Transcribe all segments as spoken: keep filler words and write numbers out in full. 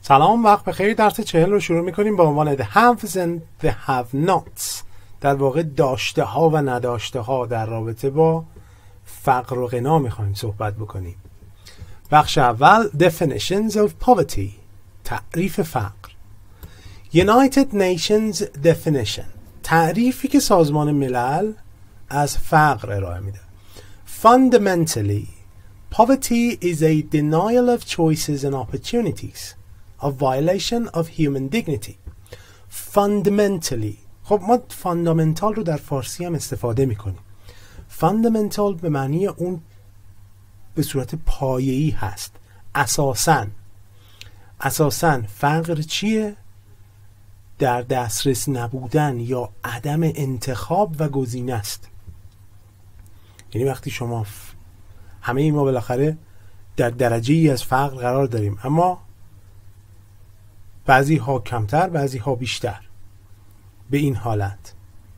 سلام، وقت بخیر. درس چهل رو شروع میکنیم با عنوان The Haves and The Have-Nots. در واقع داشته ها و نداشته ها در رابطه با فقر و غنا میخوایم صحبت بکنیم. بخش اول Definitions of Poverty، تعریف فقر. United Nations Definition، تعریفی که سازمان ملل از فقر ارائه میده. Fundamentally, poverty is a denial of choices and opportunities, a violation of human dignity. Fundamentally، خب ما فاندامنتال رو در فارسی هم استفاده میکنیم. فاندامنتال به معنی اون به صورت پایه‌ای هست. اساساً اساساً فقر چیه؟ در دسترس نبودن یا عدم انتخاب و گزینه است. یعنی وقتی شما ف... همه ای ما بالاخره در درجه ای از فقر قرار داریم، اما بعضی ها کمتر، بعضی ها بیشتر. به این حالت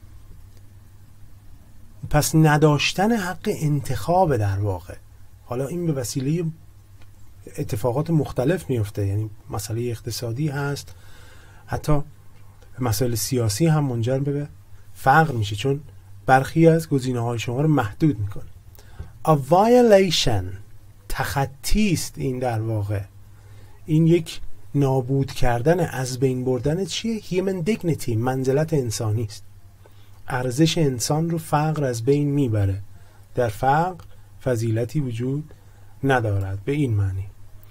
پس نداشتن حق انتخاب در واقع، حالا این به وسیله اتفاقات مختلف میفته، یعنی مسئله اقتصادی هست، حتی مسائل سیاسی هم منجر به فقر میشه، چون برخی از گزینه‌های شما رو محدود میکنه. A violation، تخطی است این در واقع. این یک نابود کردن، از بین بردن چیه؟ Human dignity، منزلت انسانی است. ارزش انسان رو فقر از بین میبره. در فقر فضیلتی وجود ندارد به این معنی.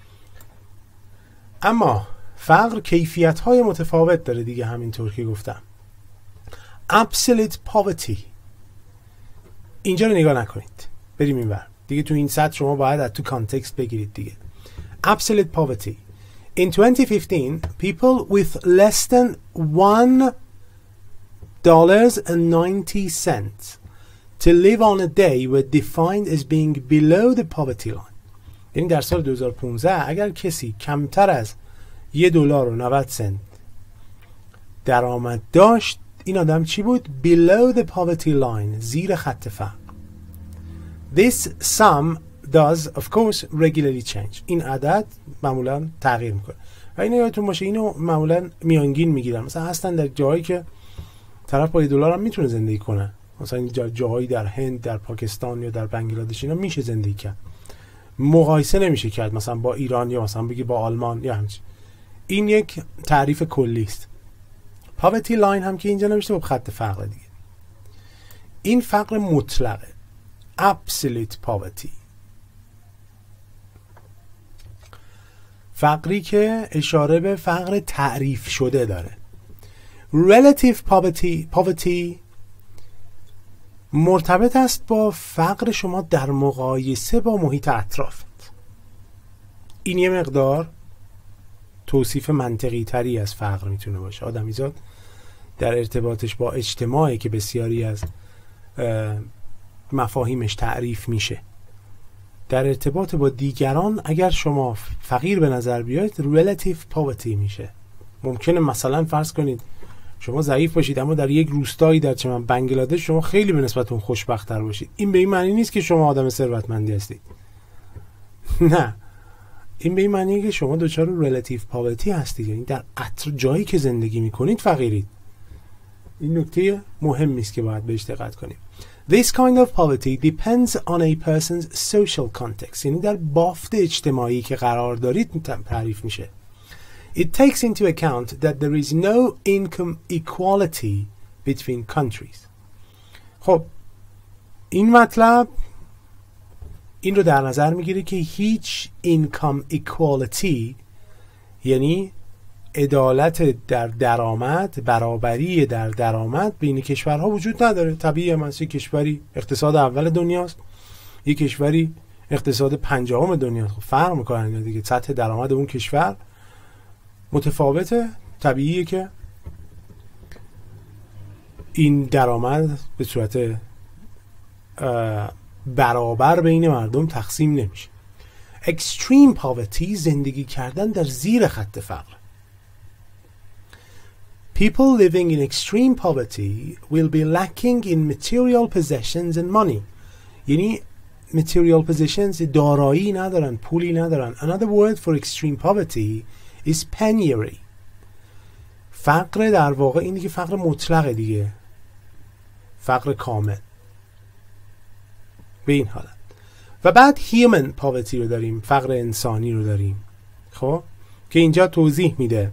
اما فقر کیفیت‌های متفاوت داره دیگه، همینطور که گفتم. Absolute poverty، اینجا رو نگاه نکنید، بریم اینور دیگه. تو این سطح شما باید از تو کانتکست بگیرید دیگه. Absolute poverty. In twenty fifteen, people with less than one dollar and ninety cents to live on a day were defined as being below the poverty line. یعنی در سال دو هزار و پانزده اگر کسی کمتر از یه دلار و نود سنت درآمد داشت، این آدم چی بود؟ Below the poverty line، زیر خط فقر. This sum does of course regularly change. این عدد معمولا تغییر میکنه و اینو یادتون باشه، اینو معمولا میانگین میگیرن. مثلا هستن در جایی که طرف با یه دلار هم میتونه زندگی کنه، مثلا جا جاهایی در هند، در پاکستان یا در بنگلادش اینا میشه زندگی کرد، مقایسه نمیشه کرد مثلا با ایران یا مثلا بگی با آلمان یا همچین. این یک تعریف کلی است. poverty line هم که اینجا نوشته با خط فقر دیگه. این فقر مطلقه، absolute poverty، فقری که اشاره به فقر تعریف شده داره. relative poverty poverty مرتبط است با فقر شما در مقایسه با محیط اطرافت. این یه مقدار توصیف منطقی تری از فقر میتونه باشه. آدمیزاد در ارتباطش با اجتماعی که بسیاری از مفاهیمش تعریف میشه، در ارتباط با دیگران اگر شما فقیر به نظر بیاید relative poverty میشه. ممکنه مثلا فرض کنید شما ضعیف باشید اما در یک روستایی در چه من بنگلادش شما خیلی به نسبت اون خوشبخت‌تر باشید. این به این معنی نیست که شما آدم ثروتمندی هستید. نه، این به این معنیه که شما دچار relative poverty هستید، یعنی در اطر جایی که زندگی میکنید فقیرید. این نکته مهمی است که باید بهش دقت کنیم. This kind of poverty depends on a person's social context، یعنی در بافت اجتماعی که قرار دارید تعریف میشه. It takes into account that there is no income equality between countries. خب این مطلب این رو در نظر میگیره که هیچ income equality، یعنی عدالت در درآمد، برابری در درآمد بین کشورها وجود نداره. طبیعیه، مثلا کشوری اقتصاد اول دنیاست، یک کشوری اقتصاد پنجم دنیاست. خب فرق میکنن دیگه، سطح درآمد اون کشور متفاوته. طبیعیه که این درآمد به صورت برابر بین مردم تقسیم نمیشه. Extreme poverty، زندگی کردن در زیر خط فقر. People living in extreme poverty will be lacking in material possessions and money. یعنی material possessions، دارایی ندارن، پولی ندارن. Another word for extreme poverty is penury. فقر در واقع این دیگه فقر مطلقه دیگه، فقر کامل به این حالت. و بعد human poverty رو داریم، فقر انسانی رو داریم، خب که اینجا توضیح میده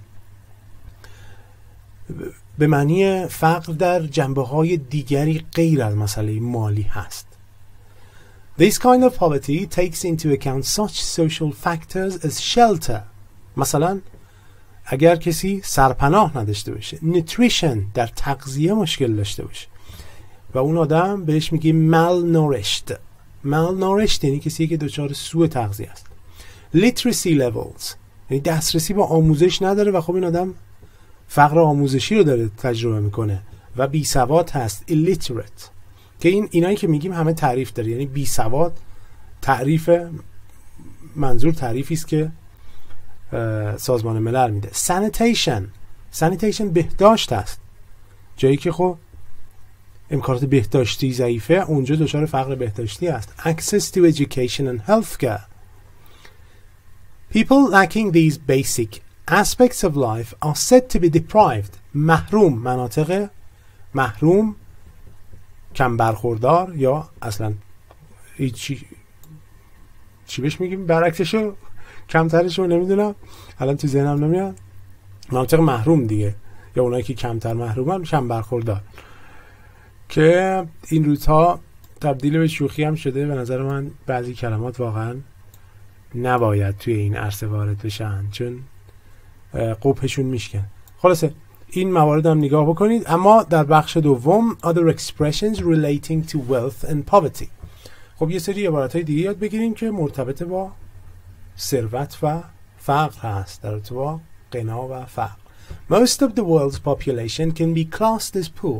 به معنی فقر در جنبه‌های دیگری غیر از مسئله مالی هست. This kind of poverty takes into account such social factors as shelter. مثلا اگر کسی سرپناه نداشته باشه، nutrition در تغذیه مشکل داشته باشه و اون آدم بهش میگه malnourished. malnourished یعنی کسی که دچار سوء تغذیه است. literacy levels یعنی دسترسی به آموزش نداره و خب این آدم فقر آموزشی رو داره تجربه میکنه و بی سواد هست، illiterate. که این اینایی که میگیم همه تعریف داره، یعنی بی سواد تعریف، منظور تعریفی است که سازمان ملل میده. sanitation sanitation بهداشت است، جایی که خب امکانات بهداشتی ضعیفه اونجا دچار فقر بهداشتی است. access to education and healthcare. people lacking these basic aspects of life are said to be deprived. محروم، مناطق محروم، کم برخوردار یا اصلا چی چی بهش میگیم برعکسشو، کمترشو نمیدونم الان تو ذهنم نمیاد، مناطق محروم دیگه، یا اونایی که کمتر محرومن کم برخوردار، که این روزها تبدیل به شوخی هم شده. به نظر من بعضی کلمات واقعا نباید توی این عرصه وارد بشن چون قبحشون میشکن. خلاصه این موارد هم نگاه بکنید. اما در بخش دوم other expressions relating to wealth and poverty، خب یه سری عبارت‌های دیگه یاد بگیریم که مرتبط با ثروت و فقر هست، در ارتباط با غنا و فقر. Most of the world's population can be classed as poor.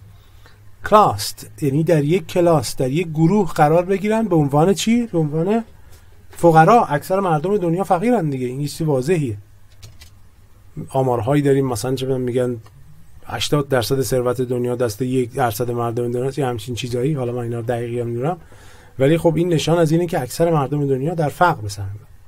classed یعنی در یک کلاس، در یک گروه قرار بگیرن به عنوان چی؟ به عنوان فقرا. اکثر مردم دنیا فقیرن دیگه، این چیز واضحیه. آمارهایی داریم مثلا چه میگن هشتاد درصد ثروت دنیا دست یک درصد مردم دنیاست یا همچین چیزایی، حالا من اینا رو دقیقی هم نمیدونم، ولی خب این نشان از اینه که اکثر مردم دنیا در فقر هستن.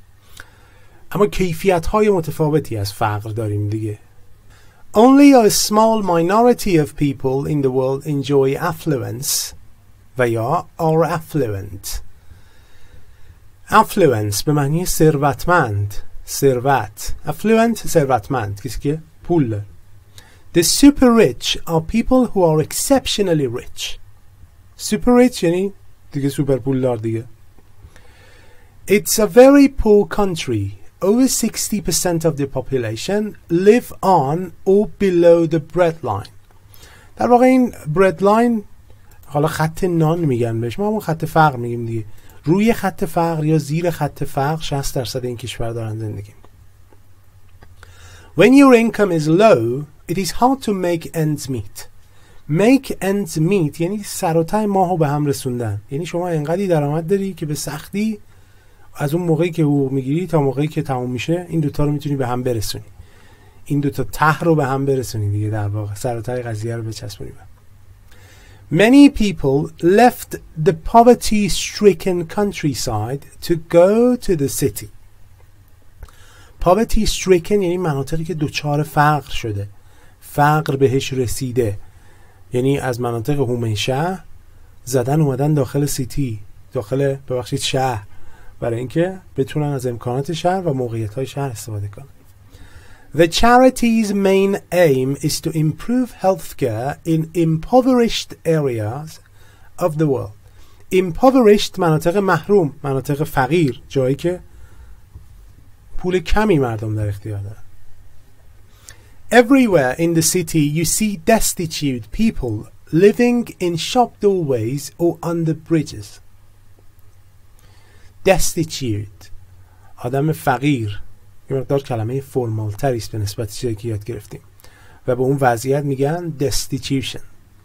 اما کیفیت‌های متفاوتی از فقر داریم دیگه. Only a small minority of people in the world enjoy affluence و یا are affluent. affluence به معنی ثروتمند، ثروت. affluent ثروتمند، کسی که پول داره. The super rich are people who are exceptionally rich. super rich یعنی دیگه سوپر پول دار دیگه. It's a very poor country. Over sixty percent of the population live on or below the breadline. در واقع این breadline حالا خط نان میگن بهش، ما همون خط فقر میگیم دیگه. روی خط فقر یا زیر خط فقر شصت درصد این کشور دارن زندگی. When your income is low, it is hard to make ends meet. make ends meet یعنی سر و ته ماهو به هم رسوندن. یعنی شما انقدری درآمد داری که به سختی از اون موقعی که حقوق میگیری تا موقعی که تموم میشه این دوتا رو میتونی به هم برسونی، این دوتا ته رو به هم برسونی دیگه، در واقع سر و ته قضیه رو بچسبونی. Many people left the poverty-stricken countryside to go to the city. poverty-stricken یعنی مناطقی که دچار فقر شده، فقر بهش رسیده، یعنی از مناطق هومه شهر زدن اومدن داخل سیتی، داخل ببخشید شهر، برای اینکه بتونن از امکانات شهر و موقعیت‌های شهر استفاده کنن. The charity's main aim is to improve healthcare in impoverished areas of the world. Impoverished مناطق محروم، مناطق فقیر، جایی که پول کمی مردم در اختیار دارن. Everywhere in the city you see destitute people living in shop doorways or under bridges. destitute آدم فقیر، یه مقدار کلمه فرمال تری است به نسبت چیزی که یاد گرفتیم و به اون وضعیت میگن destitution.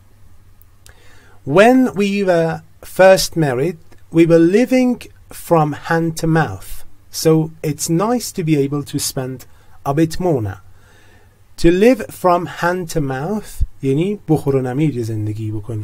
When we were first married we were living from hand to mouth, so it's nice to be able to spend a bit more now. To live from hand to mouth یعنی بخور و نمیر زندگی بکنی.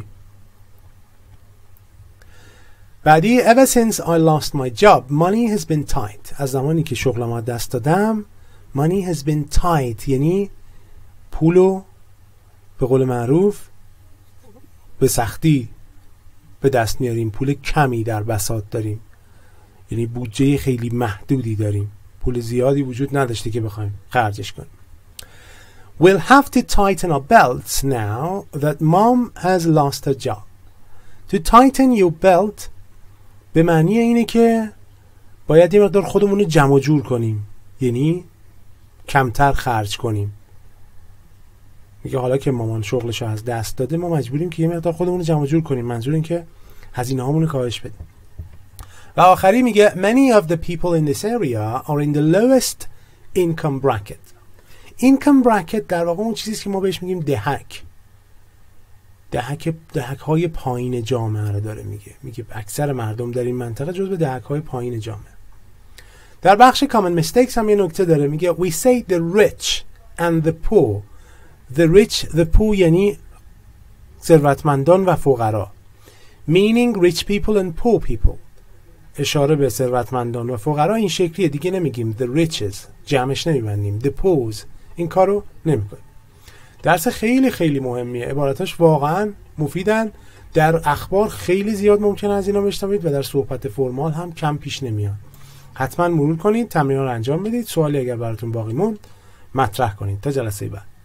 بعدی ever since I lost my job money has been tight. از زمانی که شغلم از دست دادم money has been tight یعنی پولو به قول معروف به سختی به دست میاریم، پول کمی در بساط داریم، یعنی بودجه خیلی محدودی داریم، پول زیادی وجود نداشته که بخوایم خرجش کنیم. We'll have to tighten our belts now that mom has lost her job. To tighten your belt به معنی اینه که باید یه مقدار خودمون رو جمع جور کنیم، یعنی کمتر خرج کنیم. میگه حالا که مامان شغلش رو از دست داده ما مجبوریم که یه مقدار خودمون رو جمع جور کنیم، منظور این که هزینه هامون رو کاهش بدیم. و آخری میگه many of the people in this area are in the lowest income bracket. income bracket در واقع اون چیزیست که ما بهش میگیم دهک. دهک دهک های پایین جامعه رو داره میگه. میگه اکثر مردم در این منطقه جزو دهک های پایین جامعه. در بخش common mistakes هم یه نکته داره، میگه we say the rich and the poor. the rich the poor یعنی ثروتمندان و فقرا. meaning rich people and poor people. اشاره به ثروتمندان و فقرا این شکلیه، دیگه نمیگیم the riches، جمعش نمیبندیم the poors، این کارو نمیکنیم. درس خیلی خیلی مهمیه، عباراتاش واقعا مفیدن، در اخبار خیلی زیاد ممکنه از اینا بشنوید و در صحبت فرمال هم کم پیش نمیاد. حتما مرور کنید، تمرین رو انجام بدید، سوالی اگر براتون باقی موند مطرح کنید. تا جلسه بعد.